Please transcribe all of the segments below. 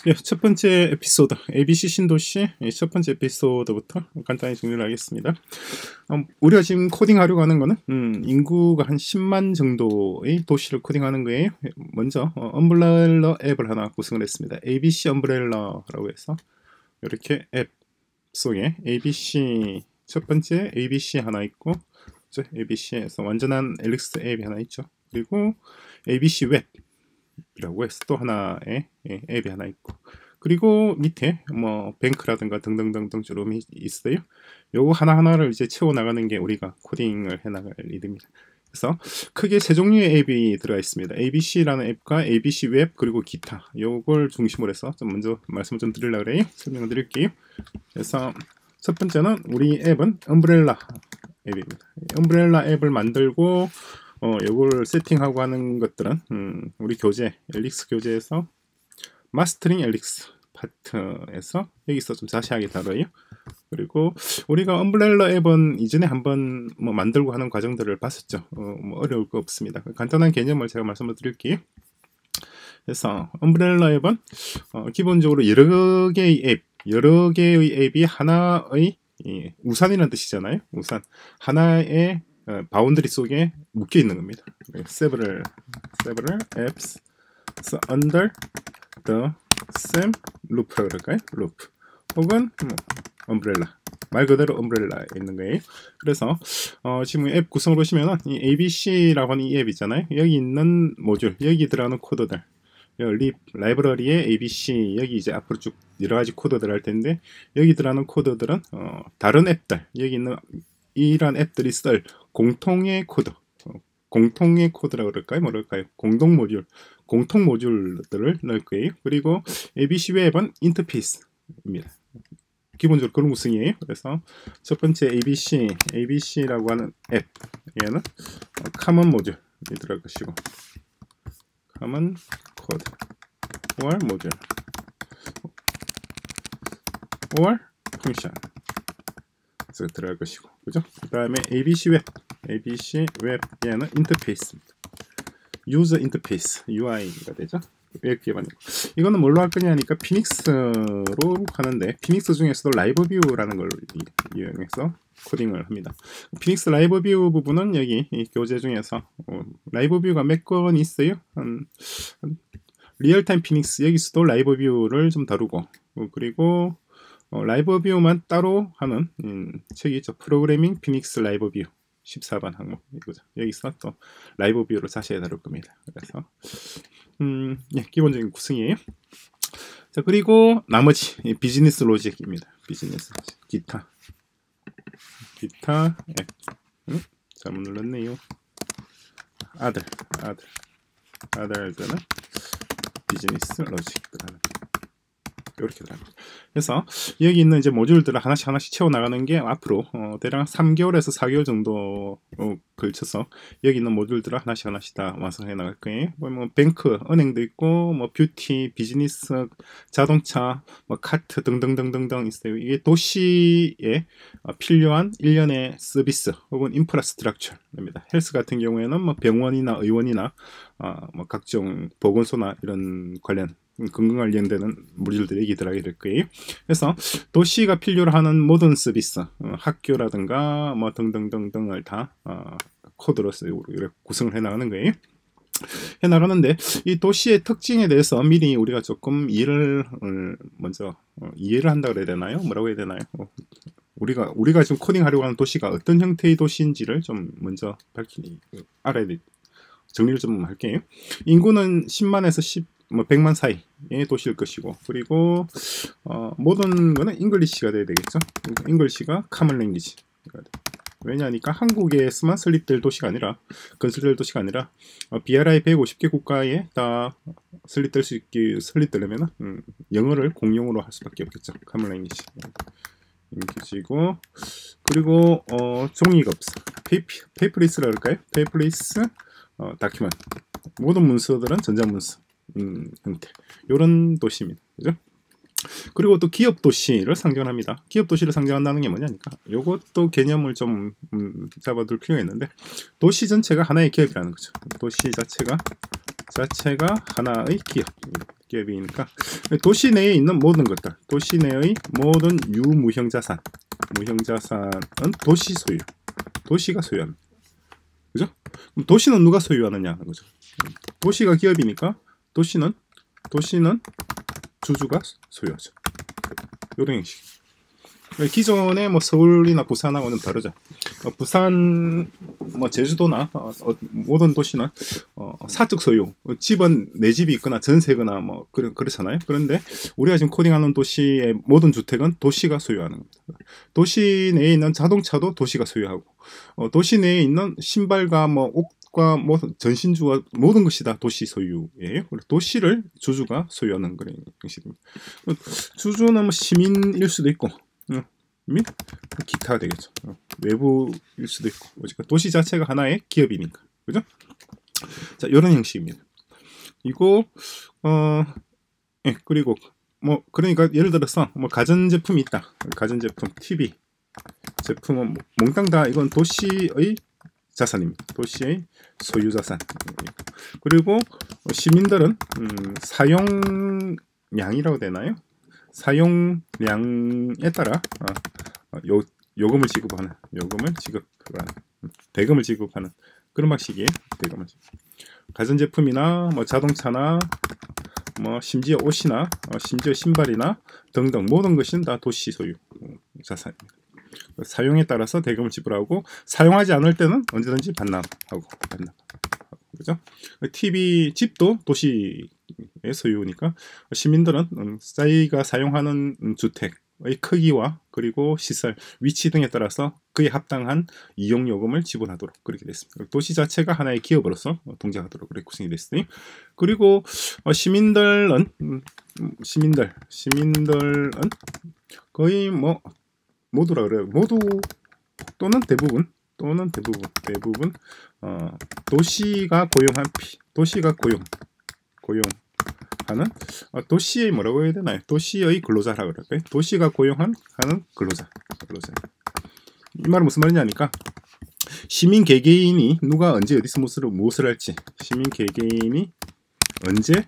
예, 첫 번째 에피소드 ABC 신도시 첫 번째 에피소드부터 간단히 정리를 하겠습니다. 우리가 지금 코딩하려고 하는 거는 인구가 한 10만 정도의 도시를 코딩하는 거예요. 먼저 엄브렐러 앱을 하나 구성을 했습니다. ABC 엄브렐러라고 해서 이렇게 앱 속에 ABC 첫 번째 ABC 하나 있고, ABC에서 완전한 엘릭스 앱이 하나 있죠. 그리고 ABC 웹 이라고 해서 또 하나의 앱이 하나 있고, 그리고 밑에 뭐 뱅크라든가 등등등등 주름이 있어요. 요거 하나하나를 이제 채워 나가는 게 우리가 코딩을 해 나갈 일입니다. 그래서 크게 세 종류의 앱이 들어가 있습니다. ABC라는 앱과 ABC 웹 그리고 기타, 요걸 중심으로 해서 좀 먼저 말씀을 좀 드리려고 그래요. 설명을 드릴게요. 그래서 첫 번째는 우리 앱은 엄브렐라 앱입니다. 엄브렐라 앱을 만들고 요걸 세팅하고 하는 것들은 우리 교재 엘릭스 교재에서 마스터링 엘릭스 파트에서 여기서 좀 자세하게 다뤄요. 그리고 우리가 엄브렐러 앱은 이전에 한번 뭐 만들고 하는 과정들을 봤었죠. 뭐 어려울 거 없습니다. 간단한 개념을 제가 말씀을 드릴게요. 그래서 엄브렐러 앱은 기본적으로 여러 개의 앱이 하나의 우산이라는 뜻이잖아요. 우산 하나의 바운더리 속에 묶여 있는 겁니다. several apps under the same loop라고 그럴까요? loop 혹은 umbrella, 말 그대로 umbrella 있는 거예요. 그래서 지금 앱 구성을 보시면은 이 ABC라고 하는 이 앱 있잖아요. 여기 있는 모듈, 여기 들어가는 코드들, 라이브러리에 ABC, 여기 이제 앞으로 쭉 여러 가지 코드들 할 텐데, 여기 들어가는 코드들은 다른 앱들, 여기 있는 이런 앱들이 쓸 공통의 코드, 공통의 코드라고 그럴까요? 뭐랄까요? 공동 모듈들을 넣을 거예요. 그리고 ABC 웹은 인터페이스입니다. 기본적으로 그런 구성이에요. 그래서 첫 번째 ABC라고 하는 앱, 얘는 common 모듈이 들어갈 것이고, common code or 모듈 or function 들어갈 것이고, 그죠? 그 다음에 ABC 웹 얘는 인터페이스입니다. 유저 인터페이스 UI가 되죠. 웹 기반이고, 이거는 뭘로 할 거냐 하니까 피닉스로 하는데, 피닉스 중에서도 라이브 뷰라는 걸 이용해서 코딩을 합니다. 피닉스 라이브 뷰 부분은 여기 이 교재 중에서 라이브 뷰가 몇 건 있어요. 리얼타임 피닉스, 여기서도 라이브 뷰를 좀 다루고, 그리고 라이브 뷰만 따로 하는 책이 있죠. 프로그래밍 피닉스 라이브 뷰 14번 항목 이거죠. 여기서 또 라이브 뷰를 자세히 다룰 겁니다. 그래서 예, 기본적인 구성이에요. 자, 그리고 나머지 비즈니스 로직입니다. 비즈니스 기타 앱. 잘못 눌렀네요. 아들들은 비즈니스 로직들하는 이렇게 들어갑니다. 그래서 여기 있는 이제 모듈들을 하나씩 채워 나가는 게 앞으로 대략 3개월에서 4개월 정도 걸쳐서 여기 있는 모듈들을 하나씩 다 완성해 나갈 거예요. 뭐 뱅크, 은행도 있고, 뭐 뷰티, 비즈니스, 자동차, 뭐 카트 등등등등등 있어요. 이게 도시에 필요한 일련의 서비스 혹은 인프라스트럭처입니다. 헬스 같은 경우에는 뭐 병원이나 의원이나 뭐 각종 보건소나 이런 관련 관련되는 모듈들이 여기 들어가게 될 거예요. 그래서 도시가 필요로 하는 모든 서비스, 학교라든가 뭐 등등등등을 다 코드로서 이렇게 구성을 해 나가는 거예요. 해 나가는데, 이 도시의 특징에 대해서 미리 우리가 조금 이해를 한다 그래야 되나요? 뭐라고 해야 되나요? 우리가 지금 코딩하려고 하는 도시가 어떤 형태의 도시인지를 좀 먼저 알아야 돼. 정리를 좀 할게요. 인구는 10만에서 100만 사이의 도시일 것이고, 그리고 모든 거는 잉글리시가 돼야 되겠죠. 잉글리시가 커먼 랭귀지. 왜냐하니까 한국에서만 설립될 도시가 아니라, 건설될 도시가 아니라 BRI 150개 국가에 다 설립되려면 영어를 공용으로 할 수밖에 없겠죠. 커먼 랭귀지고, 그리고 종이가 없어. 페이퍼리스라 그럴까요? 페이퍼리스 다큐먼트, 모든 문서들은 전자문서 형태, 이런 도시입니다. 그죠? 그리고 또 기업 도시를 상정합니다. 기업 도시를 상정한다는 게 뭐냐니까, 요것도 개념을 좀 잡아둘 필요가 있는데, 도시 전체가 하나의 기업이라는 거죠. 도시 자체가 하나의 기업. 기업이니까 도시 내에 있는 모든 것들, 도시 내의 모든 유무형 자산, 무형 자산은 도시 소유, 도시가 소유합니다. 그죠? 그럼 도시는 누가 소유하느냐 하는 거죠. 도시가 기업이니까 도시는 주주가 소유하죠. 이런 형식. 기존에 뭐 서울이나 부산하고는 다르죠. 부산, 뭐 제주도나 모든 도시는 사적 소유, 집은 내 집이 있거나 전세거나 뭐 그렇잖아요. 그런데 우리가 지금 코딩하는 도시의 모든 주택은 도시가 소유하는 겁니다. 도시 내에 있는 자동차도 도시가 소유하고, 도시 내에 있는 신발과 뭐 옷과 뭐 전신주와 모든 것이 다 도시 소유예요. 도시를 주주가 소유하는 그런 형식입니다. 주주는 뭐 시민일 수도 있고, 및 기타가 되겠죠. 외부일 수도 있고, 어쨌든 도시 자체가 하나의 기업이니까, 그죠? 자, 이런 형식입니다. 이거 예, 그리고 뭐 그러니까 예를 들어서 뭐 가전제품이 있다. 가전제품, TV 제품은 몽땅 다 이건 도시의 자산입니다. 도시의 소유자산. 그리고 시민들은 사용량이라고 되나요? 사용량에 따라 요금을 지급하는, 대금을 지급하는 그런 방식이에요. 대금을 가전제품이나 뭐 자동차나 뭐 심지어 옷이나 심지어 신발이나 등등 모든 것은 다 도시 소유 자산입니다. 사용에 따라서 대금을 지불하고, 사용하지 않을 때는 언제든지 반납하고. 그죠? TV 집도 도시의 소유니까 시민들은 자기가 사용하는 주택의 크기와 그리고 시설, 위치 등에 따라서 그에 합당한 이용 요금을 지불하도록 그렇게 됐습니다. 도시 자체가 하나의 기업으로서 동작하도록 그렇게 구성이 됐으니, 그리고 시민들은 거의 뭐 모두라 그래요. 모두 또는 대부분 도시가 고용한 도시가 고용하는 도시의 뭐라고 해야 되나요? 도시의 근로자라고 그럴까요? 도시가 고용하는 근로자. 이 말은 무슨 말이냐니까, 시민 개개인이 누가 언제 어디서 무엇을 할지, 시민 개개인이 언제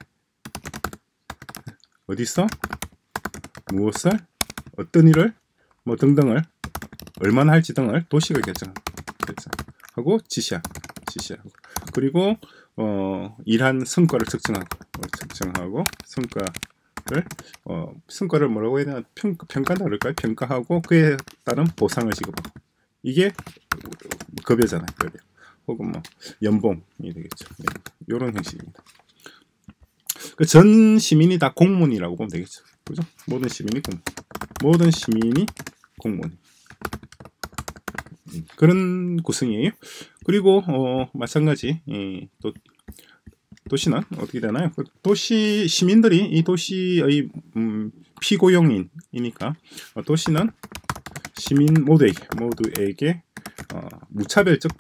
어디서 무엇을 어떤 일을 뭐 등등을 얼마나 할지 등을 도시가 결정하고 지시하고, 그리고 일한 성과를 측정하고 성과를 뭐라고 해야 되나, 평가한다 그럴까요? 평가하고 그에 따른 보상을 지급하고, 이게 급여잖아요. 급여 혹은 뭐 연봉이 되겠죠. 이런 형식입니다. 전 시민이 다 공무원이라고 보면 되겠죠. 그죠? 모든 시민이 공무원. 그런 구성이에요. 그리고 마찬가지 또 도시는 어떻게 되나요? 도시 시민들이 이 도시의 피고용인이니까 도시는 시민 모두에게 무차별적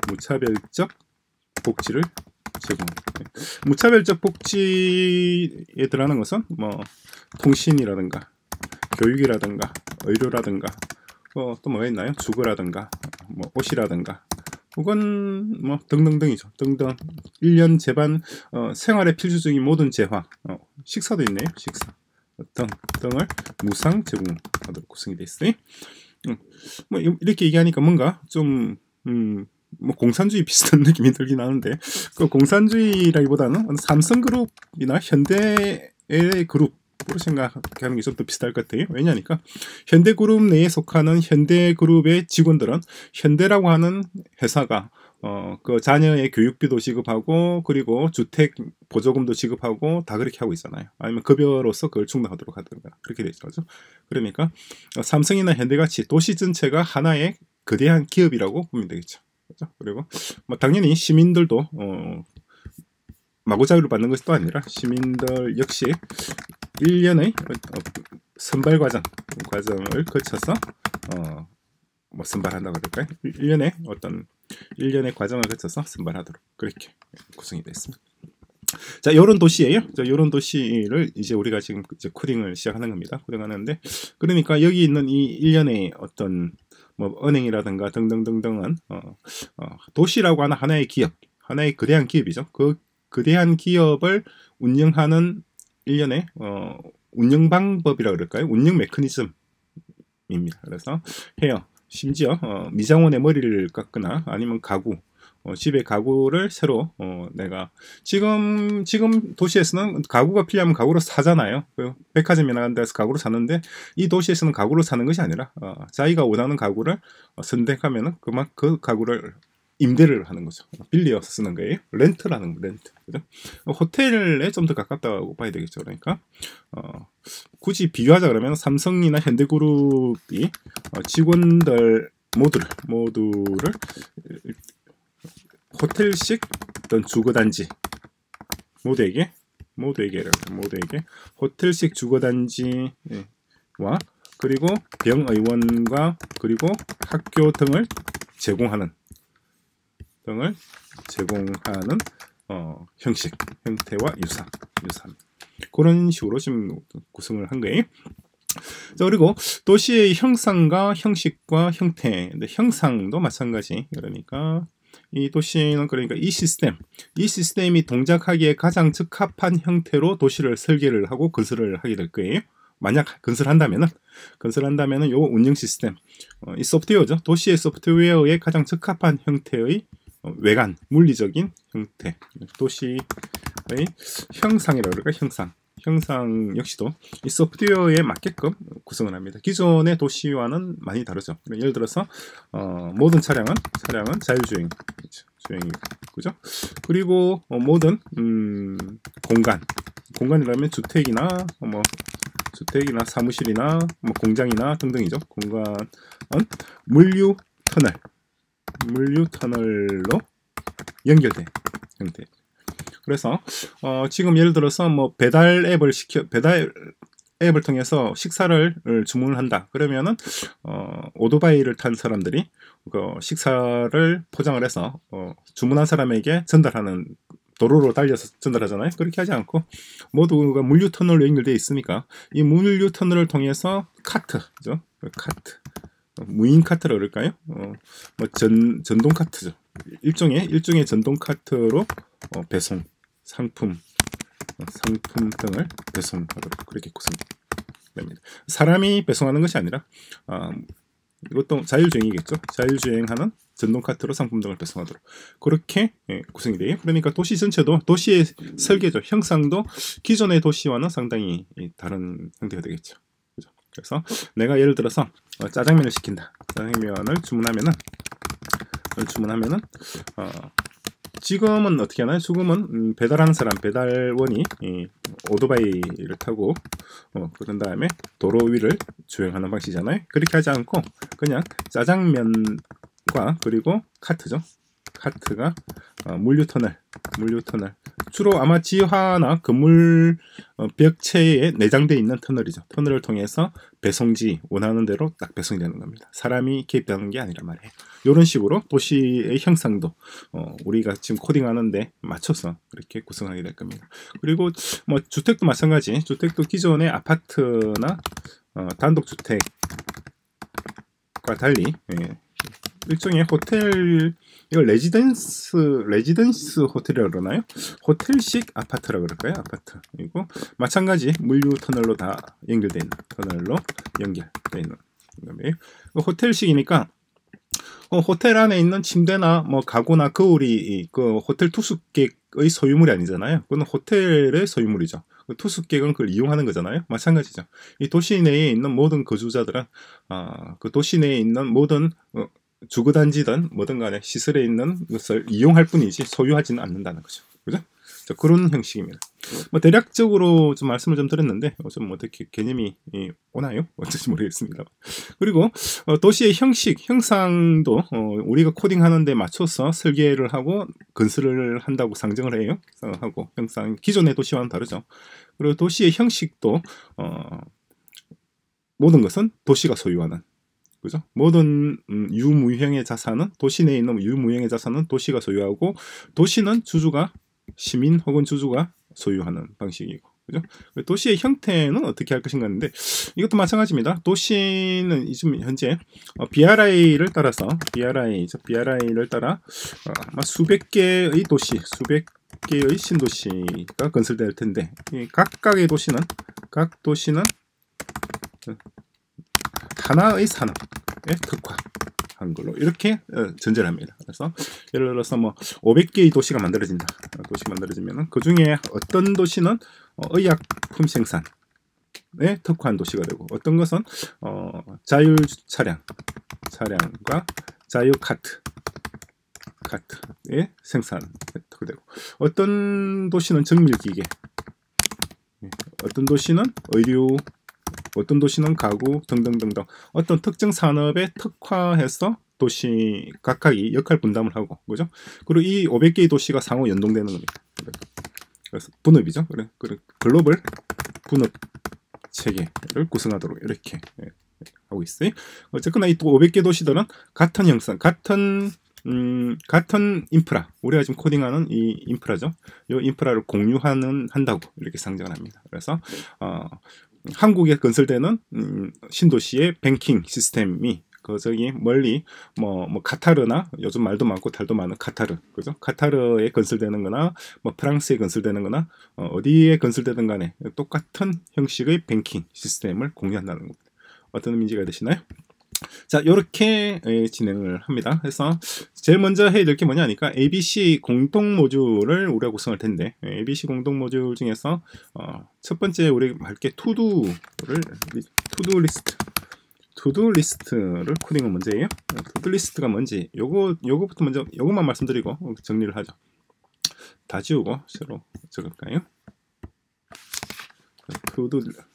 복지를 제공합니다. 무차별적 복지에 들어가는 것은 뭐 통신이라든가 교육이라든가 의료라든가 또 뭐가 있나요? 주거라든가 뭐 옷이라든가 혹은 뭐 등등등이죠. 등등 1년 제반 생활에 필수적인 모든 재화, 식사도 있네요. 식사 등을 무상 제공하도록 구성이 되어 있어요. 뭐 이렇게 얘기하니까 뭔가 좀 뭐 공산주의 비슷한 느낌이 들긴 하는데, 그 공산주의라기보다는 삼성그룹이나 현대의 그룹으로 생각하는 게 좀 더 비슷할 것 같아요. 왜냐하니까 현대그룹 내에 속하는 현대그룹의 직원들은 현대라고 하는 회사가 그 자녀의 교육비도 지급하고 그리고 주택 보조금도 지급하고 다 그렇게 하고 있잖아요. 아니면 급여로서 그걸 충당하도록 하든가 그렇게 되죠. 삼성이나 현대같이 도시 전체가 하나의 거대한 기업이라고 보면 되겠죠. 그렇죠? 그리고 뭐 당연히 시민들도 마구자유를 받는 것도 아니라 시민들 역시 1년의 선발 과정을 거쳐서 뭐 선발한다고 그럴까요? 1년의 과정을 거쳐서 선발하도록 그렇게 구성이 됐습니다. 자, 요런 도시예요. 자, 요런 도시를 이제 우리가 지금 이제 코딩을 시작하는 겁니다. 코딩하는데, 그러니까 여기 있는 이 1년의 어떤 뭐 은행이라든가 등등등등은 도시라고 하는 하나의 기업, 하나의 거대한 기업이죠. 그 거대한 기업을 운영하는 일련의 운영 방법이라 그럴까요? 운영 메커니즘입니다. 그래서 해요. 심지어 미장원의 머리를 깎거나 아니면 가구, 집에 가구를 새로 내가 지금 도시에서는 가구가 필요하면 가구로 사잖아요. 그 백화점이나 이런 데서 가구로 사는데 이 도시에서는 가구로 사는 것이 아니라 자기가 원하는 가구를 선택하면은 그 가구를 임대를 하는 거죠. 빌려서 쓰는 거예요. 렌트라는 거, 렌트. 그죠? 호텔에 좀 더 가깝다고 봐야 되겠죠. 그러니까 굳이 비교하자 그러면 삼성이나 현대그룹이 직원들 모두를 호텔식 어떤 주거단지 모두에게 호텔식 주거단지와 그리고 병의원과 그리고 학교 등을 제공하는 형식, 형태와 유사 그런 식으로 지금 구성을 한 거예요. 자, 그리고 도시의 형상과 형식과 형태, 근데 형상도 마찬가지. 그러니까 이 도시는 그러니까 이 시스템이 동작하기에 가장 적합한 형태로 도시를 설계를 하고 건설을 하게 될 거예요. 만약 건설한다면은 요 운영 시스템, 이 소프트웨어죠. 도시의 소프트웨어에 가장 적합한 형태의 외관, 물리적인 형태, 도시의 형상이라고 그럴까? 형상 역시도 이 소프트웨어에 맞게끔 구성을 합니다. 기존의 도시와는 많이 다르죠. 예를 들어서 모든 차량은 자율주행, 그죠? 그리고 모든 공간이라면 주택이나 사무실이나 공장이나 등등이죠. 공간은 물류 터널로 연결된 형태. 그래서 지금 예를 들어서 뭐 배달 앱을 통해서 식사를 주문을 한다. 그러면은 오토바이를 탄 사람들이 그 식사를 포장을 해서 주문한 사람에게 전달하는, 도로로 달려서 전달하잖아요. 그렇게 하지 않고 모두가 물류 터널로 연결되어 있으니까 이 물류 터널을 통해서 카트죠. 카트. 무인 카트라 그럴까요? 전동 카트죠. 일종의 전동 카트로 배송, 상품 등을 배송하도록 그렇게 구성됩니다. 사람이 배송하는 것이 아니라 이것도 자율주행이겠죠. 자율주행하는 전동 카트로 상품 등을 배송하도록 그렇게 구성이 돼요. 그러니까 도시 전체도 도시의 설계죠. 형상도 기존의 도시와는 상당히 다른 형태가 되겠죠. 그래서 내가 예를 들어서 짜장면을 시킨다. 짜장면을 주문하면은 지금은 어떻게 하나요? 지금은 배달하는 사람, 배달원이 오토바이를 타고 그런 다음에 도로 위를 주행하는 방식이잖아요. 그렇게 하지 않고 그냥 짜장면과 그리고 카트죠. 카트가 물류 터널 주로 아마 지하나 건물 벽체에 내장되어 있는 터널이죠. 터널을 통해서 배송지 원하는 대로 딱 배송이 되는 겁니다. 사람이 개입되는 게 아니란 말이에요. 이런 식으로 도시의 형상도 우리가 지금 코딩하는데 맞춰서 그렇게 구성하게 될 겁니다. 그리고 뭐 주택도 마찬가지. 주택도 기존의 아파트나 단독주택과 달리 일종의 호텔, 이걸 레지던스 호텔이라고 그러나요? 호텔식 아파트라고 그럴까요? 아파트. 그리고 마찬가지 물류 터널로 다 연결되어 있는, 터널로 연결되어 있는 거예요. 호텔식이니까 호텔 안에 있는 침대나 뭐 가구나 거울이 그 호텔 투숙객의 소유물이 아니잖아요. 그건 호텔의 소유물이죠. 투숙객은 그걸 이용하는 거잖아요. 마찬가지죠. 이 도시 내에 있는 모든 거주자들은 그 도시 내에 있는 모든 주거단지든 뭐든 간에 시설에 있는 것을 이용할 뿐이지 소유하지는 않는다는 거죠. 그죠? 자, 그런 형식입니다. 뭐 대략적으로 좀 말씀을 좀 드렸는데 좀 어떻게 개념이 오나요? 어쩔지 모르겠습니다. 그리고 도시의 형상도 우리가 코딩하는 데 맞춰서 설계를 하고 건설을 한다고 상정을 해요. 하고 형상 기존의 도시와는 다르죠. 그리고 도시의 형식도 모든 것은 도시가 소유하는, 그죠? 모든 유무형의 자산은, 도시 내에 있는 유무형의 자산은 도시가 소유하고 도시는 주주가, 시민 혹은 주주가 소유하는 방식이고, 그죠? 도시의 형태는 어떻게 할 것인가 하는데 이것도 마찬가지입니다. 도시는 지금 현재 BRI를 따라서 BRI를 따라 아마 수백 개의 도시, 수백 개의 신도시가 건설될 텐데 각각의 도시는 각 도시는 하나의 산업에 특화한 걸로 이렇게 전제를 합니다. 그래서 예를 들어서 뭐 500개의 도시가 만들어진다. 만들어지면은 그 중에 어떤 도시는 의약품 생산에 특화한 도시가 되고 어떤 것은 자율 차량과 자율 카트의 생산에 특화되고 어떤 도시는 정밀기계, 어떤 도시는 의류, 어떤 도시는 가구 등등등등 어떤 특정 산업에 특화해서 도시 각각이 역할 분담을 하고 그죠? 그리고 이 500개의 도시가 상호 연동되는 겁니다. 그래서 분업이죠. 그래 글로벌 분업 체계를 구성하도록 이렇게 하고 있어요. 어쨌거나 이 또 500개 도시들은 같은 형상, 같은 인프라, 우리가 지금 코딩하는 이 인프라죠. 이 인프라를 한다고 이렇게 상정을 합니다. 그래서 한국에 건설되는 신도시의 뱅킹 시스템이 저기 멀리 뭐 카타르나 요즘 말도 많고 달도 많은 카타르, 그죠? 카타르에 건설되는 거나 뭐 프랑스에 건설되는 거나 어디에 건설되든 간에 똑같은 형식의 뱅킹 시스템을 공유한다는 겁니다. 어떤 의미가 되시나요? 자, 이렇게 진행을 합니다. 그래서 제일 먼저 해야 될 게 뭐냐 하니까 ABC 공동 모듈을 우리가 구성할 텐데 ABC 공동 모듈 중에서 첫 번째 우리가 할 게 투두 리스트를 코딩은 먼저 해요. 투두 리스트가 뭔지 요거부터 먼저 요것만 말씀드리고 정리를 하죠. 다 지우고 새로 적을까요? 투두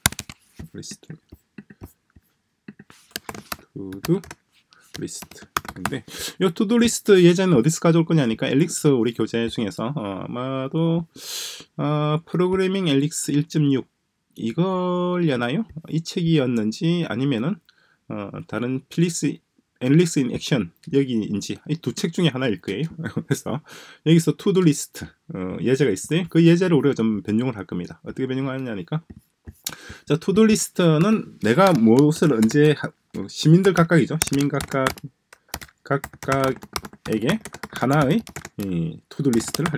리스트인데 이 투두 리스트 예제는 어디서 가져올 거냐니까 엘릭스 우리 교재 중에서 아마도 프로그래밍 엘릭스 1.6 이걸려나요? 이 책이었는지 아니면은 다른 엘릭스 인 액션 여기인지 이 두 책 중에 하나일 거예요. 그래서 여기서 투두 리스트 예제가 있어요. 그 예제를 우리가 좀 변형을 할 겁니다. 어떻게 변형하느냐니까 자, 투두 리스트는 내가 무엇을 언제 시민들 각각이죠. 시민 각각에게 하나의 투두 리스트를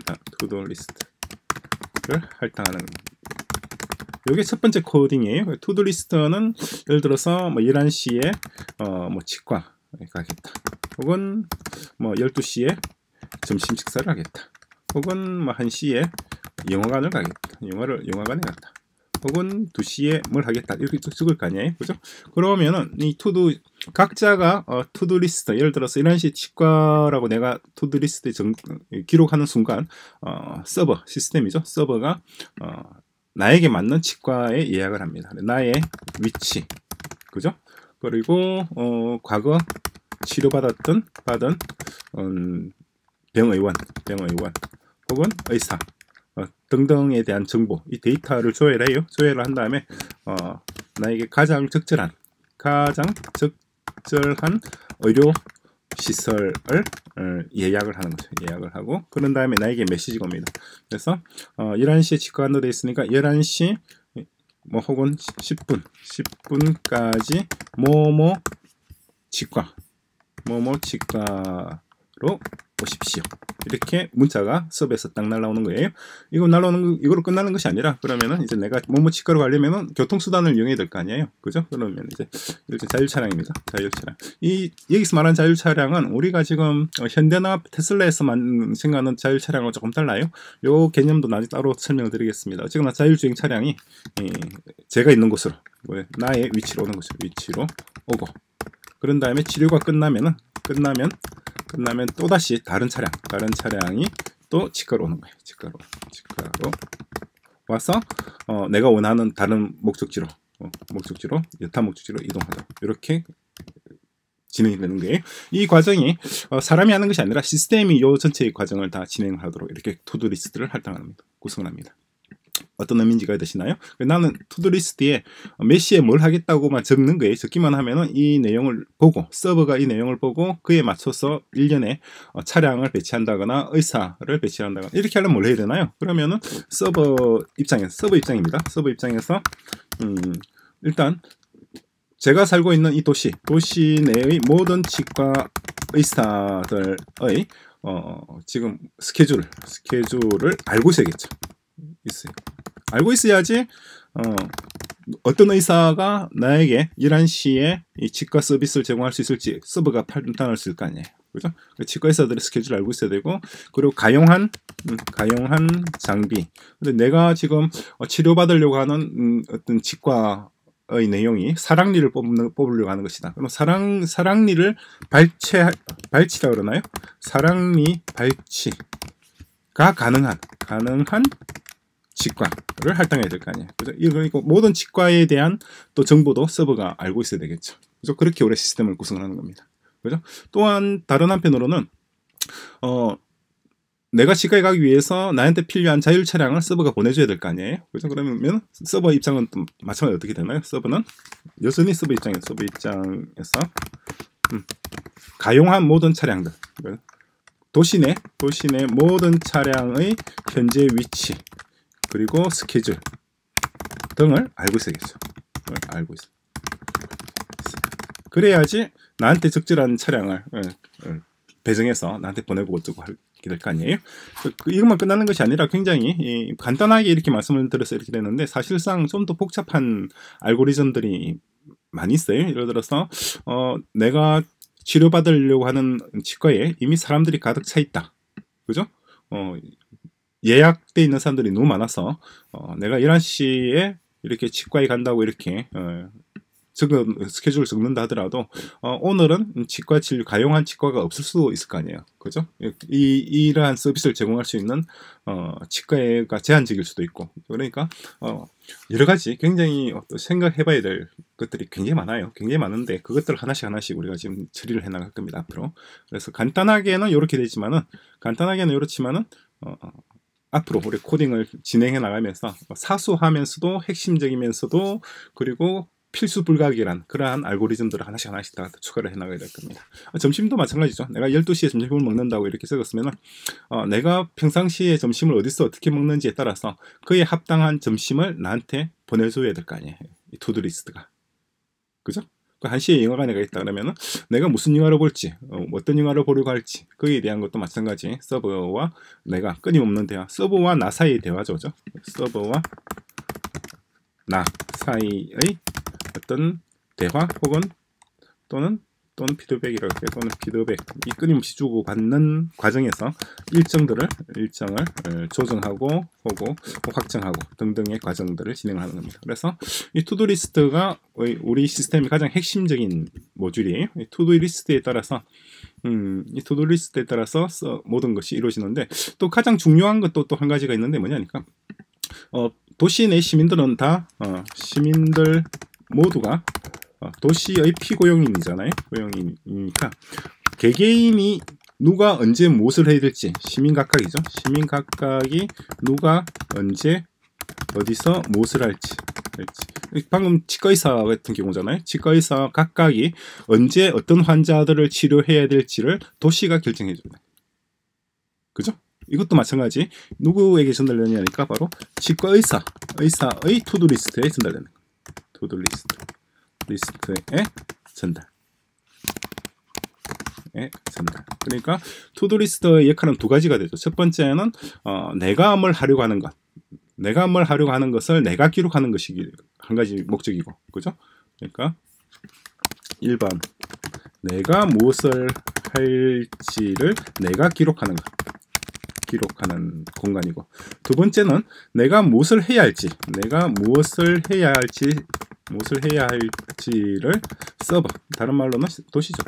할당하는 이게 첫 번째 코딩이에요. 투두 리스트는 예를 들어서 뭐 11시에 뭐 치과 가겠다. 혹은 뭐 12시에 점심 식사를 하겠다. 혹은 뭐 1시에 영화관을 가겠다. 영화관에 갔다. 혹은 2시에 뭘 하겠다 이렇게 적을 거 아니에요, 그죠? 그러면은 이 각자가 투두 리스트 예를 들어서 11시 치과라고 내가 투두 리스트에 기록하는 순간 서버 시스템이죠. 서버가 나에게 맞는 치과에 예약을 합니다. 나의 위치, 그죠? 그리고 과거 치료받은 병의원 혹은 의사 등등에 대한 정보, 이 데이터를 조회를 해요. 조회를 한 다음에 나에게 가장 적절한 의료 시설을 예약을 하는 거죠. 예약을 하고 그런 다음에 나에게 메시지가 옵니다. 그래서 11시에 치과 간다고 되어 있으니까 11시 뭐 혹은 10분까지 뭐뭐 치과로 오십시오. 이렇게 문자가 서버에서 딱 날라오는 거예요. 이거로 끝나는 것이 아니라 그러면은 이제 내가 뭐뭐 치과로 가려면은 교통수단을 이용해야 될 거 아니에요. 그죠? 그러면 이제 이렇게 자율차량입니다. 자율차량. 여기서 말하는 자율차량은 우리가 지금 현대나 테슬라에서 생각하는 자율차량과 조금 달라요. 요 개념도 나중에 따로 설명을 드리겠습니다. 어쨌거나 자율주행 차량이 제가 있는 곳으로 나의 위치로 오는 것이죠. 위치로 오고 그런 다음에 치료가 끝나면 또다시 다른 차량이 또 치과로 오는 거예요. 치과로 와서 내가 원하는 다른 목적지로 여타 목적지로 이동하자. 이렇게 진행이 되는 거예요. 이 과정이 사람이 하는 것이 아니라 시스템이 이 전체의 과정을 다 진행하도록 이렇게 투두 리스트를 구성을 합니다. 어떤 의미인지가 되시나요? 나는 투두리스트에 몇 시에 뭘 하겠다고만 적는 거예요. 적기만 하면은 이 내용을 보고 서버가 이 내용을 보고 그에 맞춰서 일련의 차량을 배치한다거나 의사를 배치한다거나 이렇게 하려면 뭘 해야 되나요? 그러면은 서버 입장입니다. 서버 입장에서 일단 제가 살고 있는 이 도시 내의 모든 치과 의사들의 지금 스케줄을 알고 있어야겠죠. 알고 있어야지 어떤 의사가 나에게 11시에 이 치과 서비스를 제공할 수 있을지 서버가 판단할 수 있을 거 아니에요. 그죠? 치과 의사들의 스케줄을 알고 있어야 되고, 그리고 가용한 장비. 근데 내가 지금 치료받으려고 하는 어떤 치과의 내용이 사랑니를 뽑으려고 하는 것이다. 그럼 사랑니를 발치라 그러나요? 사랑니 발치가 가능한 치과를 할당해야 될 거 아니에요. 그죠? 그러니까 모든 치과에 대한 또 정보도 서버가 알고 있어야 되겠죠. 그죠? 그렇게 우리 시스템을 구성하는 겁니다. 그죠? 또한 다른 한편으로는 내가 치과에 가기 위해서 나한테 필요한 자율 차량을 서버가 보내줘야 될 거 아니에요. 그죠? 그러면 서버 입장은 또 마찬가지로 어떻게 되나요? 서버는 여전히 서버 입장에서 가용한 모든 차량들, 도시 내 모든 차량의 현재 위치 그리고 스케줄 등을 알고 있어야겠죠. 알고 있어. 그래야지 나한테 적절한 차량을 배정해서 나한테 보내고 어쩌고 하게 될 거 아니에요. 이것만 끝나는 것이 아니라 굉장히 간단하게 이렇게 말씀을 드려서 이렇게 되는데, 사실상 좀 더 복잡한 알고리즘들이 많이 있어요. 예를 들어서 내가 치료받으려고 하는 치과에 이미 사람들이 가득 차 있다. 그죠? 예약돼 있는 사람들이 너무 많아서 내가 11시에 이렇게 치과에 간다고 이렇게 스케줄을 적는다 하더라도 오늘은 가용한 치과가 없을 수도 있을 거 아니에요. 그죠? 이러한 서비스를 제공할 수 있는 치과가 제한적일 수도 있고, 그러니까 여러 가지 굉장히 생각해 봐야 될 것들이 굉장히 많아요. 굉장히 많은데 그것들 하나씩 우리가 지금 처리를 해 나갈 겁니다, 앞으로. 그래서 간단하게는 이렇지만은 앞으로 우리 코딩을 진행해 나가면서 사소하면서도 핵심적이면서도 그리고 필수 불가결한 그러한 알고리즘들을 하나씩 다 추가를 해 나가야 될 겁니다. 점심도 마찬가지죠. 내가 12시에 점심을 먹는다고 이렇게 적었으면 내가 평상시에 점심을 어디서 어떻게 먹는지에 따라서 그에 합당한 점심을 나한테 보내줘야 될 거 아니에요. 이 투두리스트가. 그죠? 1시에 영화관에 있다 그러면 내가 무슨 영화를 볼지, 어떤 영화를 보려고 할지, 거기에 대한 것도 마찬가지. 서버와 내가 끊임없는 대화, 서버와 나 사이의 대화죠. 그죠? 서버와 나 사이의 어떤 대화 혹은 또는 피드백이라고 해요. 또는 피드백이 끊임없이 주고받는 과정에서 일정을 조정하고 혹은 확정하고 등등의 과정들을 진행하는 겁니다. 그래서 이 투두리스트가 우리 시스템의 가장 핵심적인 모듈이에요. 이 투두리스트에 따라서 모든 것이 이루어지는데, 또 가장 중요한 것도 또 한 가지가 있는데 뭐냐니까 도시 내 시민들은 다 시민들 모두가 도시의 피고용인이잖아요. 고용인이니까 개개인이 누가 언제 무엇을 해야 될지 시민 각각이죠. 시민 각각이 누가 언제 어디서 무엇을 할지. 방금 치과의사 같은 경우잖아요. 치과의사 각각이 언제 어떤 환자들을 치료해야 될지를 도시가 결정해 줍니다. 그죠? 이것도 마찬가지. 누구에게 전달되느냐니까 바로 치과의사의 투두리스트에 전달되는 거예요. 투두리스트의 전달. 그러니까 투두리스트의 역할은 두 가지가 되죠. 첫 번째는 내가 뭘 하려고 하는 것을 내가 기록하는 것이 한 가지 목적이고, 그죠? 그러니까 1번 내가 무엇을 할지를 내가 기록하는 공간이고, 두 번째는 내가 무엇을 해야 할지를 서버, 다른 말로는 도시가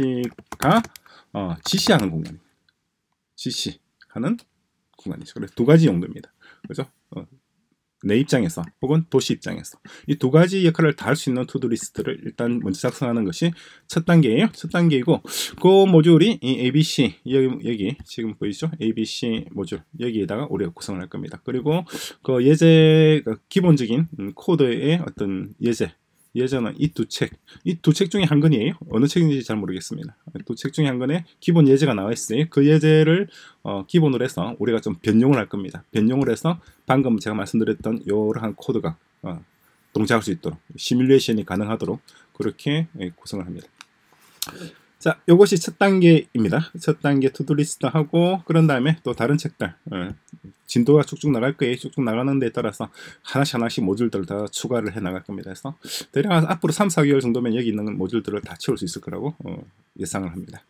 지시하는 공간이에요. 지시하는 공간이죠. 그래서 두 가지 용도입니다. 그죠? 내 입장에서 혹은 도시 입장에서 이 두 가지 역할을 다 할 수 있는 투두 리스트를 일단 먼저 작성하는 것이 첫 단계예요. 첫 단계이고 그 모듈이 이 ABC 여기 지금 보이죠? ABC 모듈 여기에다가 우리가 구성을 할 겁니다. 그리고 그 예제 기본적인 코드의 어떤 예제는 이 두 책 중에 한 권이에요. 어느 책인지 잘 모르겠습니다. 두 책 중에 한 권에 기본 예제가 나와 있어요. 그 예제를 기본으로 해서 우리가 좀 변용을 할 겁니다. 변용을 해서 방금 제가 말씀드렸던 이러한 코드가 동작할 수 있도록 시뮬레이션이 가능하도록 그렇게 구성을 합니다. 자, 이것이 첫 단계입니다. 첫 단계 투두 리스트 하고 그런 다음에 또 다른 책들 진도가 쭉쭉 나갈 거예요. 쭉쭉 나가는 데 따라서 하나씩 모듈들을 다 추가를 해 나갈 겁니다. 그래서 대략 앞으로 3, 4개월 정도면 여기 있는 모듈들을 다 채울 수 있을 거라고 예상을 합니다.